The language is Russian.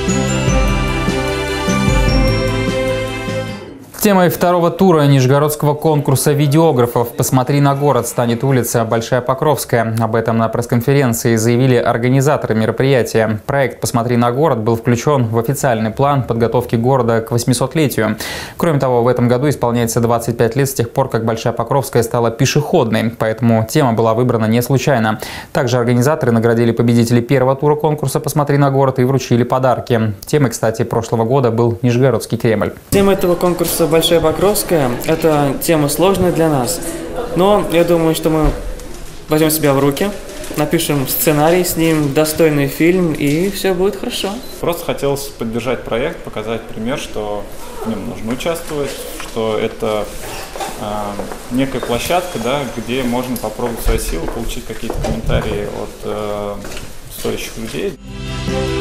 Темой второго тура нижегородского конкурса видеографов «Посмотри на город» станет улица Большая Покровская. Об этом на пресс-конференции заявили организаторы мероприятия. Проект «Посмотри на город» был включен в официальный план подготовки города к 800-летию. Кроме того, в этом году исполняется 25 лет с тех пор, как Большая Покровская стала пешеходной, поэтому тема была выбрана не случайно. Также организаторы наградили победителей первого тура конкурса «Посмотри на город» и вручили подарки. Темой, кстати, прошлого года был Нижегородский Кремль. Тема этого конкурса «Большая Покровская» – это тема сложная для нас, но я думаю, что мы возьмем себя в руки, напишем сценарий, снимем достойный фильм, и все будет хорошо. Просто хотелось поддержать проект, показать пример, что в нем нужно участвовать, что это некая площадка, да, где можно попробовать свои силы, получить какие-то комментарии от стоящих людей.